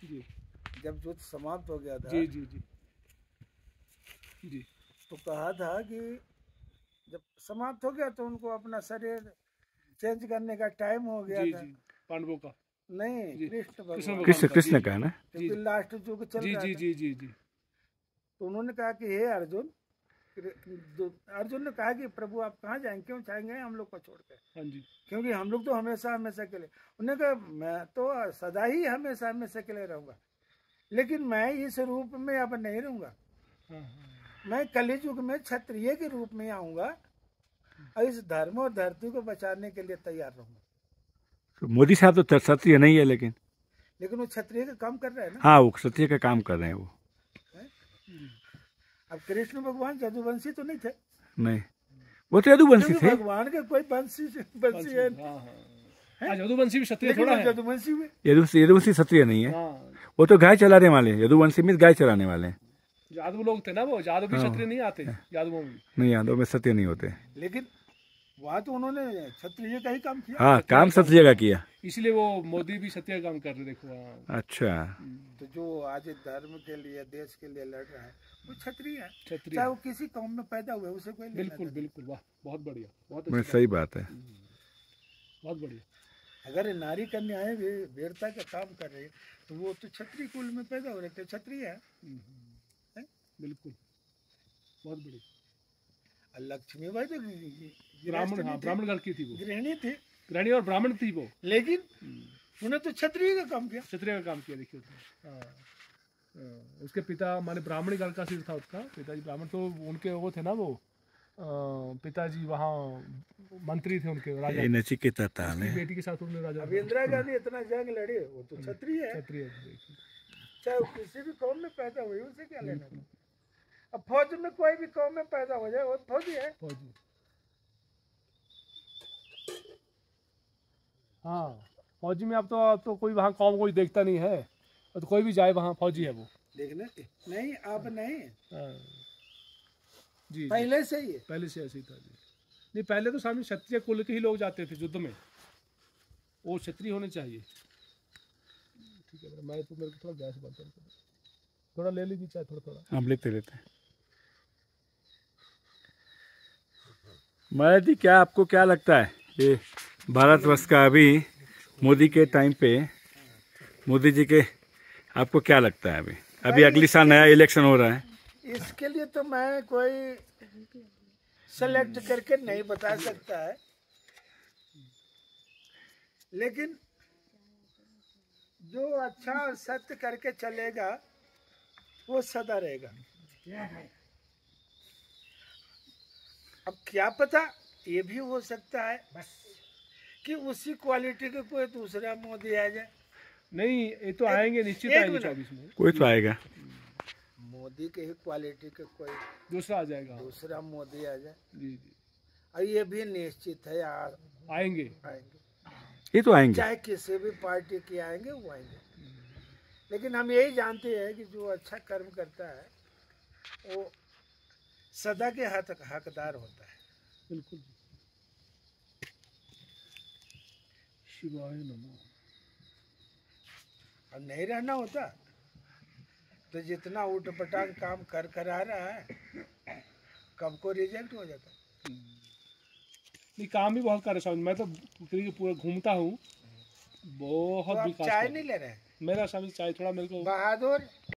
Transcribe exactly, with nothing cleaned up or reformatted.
जी। जब युद्ध समाप्त हो गया था जी जी जी जी तो कहा था कि जब समाप्त हो गया तो उनको अपना शरीर चेंज करने का टाइम हो गया जी था। जी पांडवों का नहीं, जी। कृष्ण कृष्ण भगवान भगवान कृष्ण का, कृष्ण जी, का है ना। क्योंकि जी लास्ट युग चल जी रहा जी था। जी जी जी तो उन्होंने कहा कि हे अर्जुन, अर्जुन ने कहा कि प्रभु आप कहाँ जाएंगे, क्यों जाएंगे हम लोग को छोड़ के, हाँ जी क्योंकि हम लोग तो हमेशा हमेशा के लिए। उन्होंने कहा मैं तो सदा ही हमेशा हमेशा के लिए रहूंगा, लेकिन मैं इस रूप में अब नहीं रहूंगा। हाँ हाँ मैं कलियुग में क्षत्रिय के रूप में आऊंगा और इस धर्म और धरती को बचाने के लिए तैयार रहूंगा। तो मोदी साहब तो क्षत्रिय नहीं है, लेकिन लेकिन वो क्षत्रिय का काम कर रहे हैं ना। हाँ, वो क्षत्रिय का काम कर रहे हैं वो। अब कृष्ण भगवान जदुवंशी तो नहीं थे, नहीं, वो तो यदुवंशी क्योंकि थे। भगवान के कोई वंशी वंशी है, हाँ हाँ आज यदुवंशी भी क्षत्रिय लेकिन थोड़ा वो है। जदुवंशी हुए। यदुवंशी यदुवंशी क्षत्रिय नहीं है, हाँ वो तो गाय चलाने वाले हैं। यदुवंशी में गाय चलाने वाले हैं। यादव लोग थे ना, वो यादव भी हाँ। क्षत्रिय नहीं आते यादवों में। नहीं, यादव में क्षत्रिय नहीं होते। लेकिन वहाँ तो उन्होंने क्षत्रिय का ही काम किया। हाँ, काम क्षत्रिय का किया। इसलिए वो मोदी भी क्षत्रिय काम कर रहे, देखो। हाँ अच्छा, तो जो आज धर्म के लिए देश के लिए लड़ रहा है वो क्षत्रिय है, क्षत्रिय चाहे वो किसी कौम में पैदा हुए उसे कोई लेना बिल्कुल देना बिल्कुल, वाह बहुत बढ़िया, बहुत मैं अच्छी सही बात है। बात, बहुत बढ़िया। नहीं। अगर नारी कन्याएं भी वीरता का काम कर रही है तो वो तो क्षत्रिय कुल में पैदा हो रहे थे, क्षत्रिय है। हैं? बिल्कुल बहुत बढ़िया। और लक्ष्मीबाई तो ब्राह्मण, हाँ ब्राह्मण घर की थी वो, गृहिणी थी, गृहिणी और ब्राह्मण थी वो, लेकिन उन्होंने तो क्षत्रिय का काम किया। क्षत्रिय का काम किया, देखिए उसने। हाँ, हाँ, उसके पिता माने ब्राह्मणी घर का सिर था उसका, पिताजी ब्राह्मण, तो उनके वो थे ना वो अ, पिताजी वहाँ मंत्री थे उनके, राजा। ये नचिकेता ताल उसकी है। बेटी के साथ उन्होंने राजा अब इंदिरा गांधी इतना जंग लड़ी, वो तो क्षत्रिय है, क्षत्रिय, देखिए। चाहे वो किसी भी कौम में पैदा हुई उसे क्या लेना था। अब फौज में कोई भी कौम में पैदा हो जाए वो फौजी है। फौजी, हाँ फौजी में अब तो अब तो कोई वहाँ कौम कोई देखता नहीं है, तो कोई भी जाए वहाँ फौजी है वो। देखने नहीं, अब नहीं, हाँ, जी जी, पहले से ही है। पहले से ऐसे ही था जी। नहीं, पहले तो सामने क्षत्रिय कुल के ही लोग जाते थे युद्ध में, वो क्षत्रिय होने चाहिए। ठीक है, मैं तो मेरे को थोड़ा गैस बंद कर, थोड़ा ले लीजिए चाहे, थोड़ा थोड़ा हम लेते लेते हैं। महाराज जी, क्या आपको क्या लगता है ये भारतवर्ष का अभी मोदी के टाइम पे, मोदी जी के, आपको क्या लगता है? अभी अभी अगली साल नया इलेक्शन हो रहा है। इसके लिए तो मैं कोई सेलेक्ट करके नहीं बता सकता है, लेकिन जो अच्छा और सत्य करके चलेगा वो सदा रहेगा। अब क्या पता, ये भी हो सकता है कि उसी क्वालिटी के कोई दूसरा मोदी आ जाए। नहीं, ये तो आएंगे, निश्चित एक आएंगे मिनट। चौबीस में, कोई तो आएगा। मोदी के ही क्वालिटी के कोई दूसरा आ जाएगा। दूसरा मोदी आ जाए, जी जी, और ये भी निश्चित है यार, आएंगे। आएंगे, ये तो आएंगे। चाहे किसी भी पार्टी के आएंगे वो आएंगे। लेकिन हम यही जानते हैं कि जो अच्छा कर्म करता है वो सदा के हक हकदार होता है। बिल्कुल, शिवाय नमो। और नहीं रहना होता तो जितना उठ पटांग काम कर कर आ रहा है कब को रिजेक्ट हो जाता। नहीं, काम भी बहुत कर रहे स्वामी, मैं तो पूरी पूरा घूमता हूँ, बहुत तो आप विकास चाय कर नहीं रहे। ले रहे हैं? मेरा स्वामी चाय थोड़ा मेरे को, बहादुर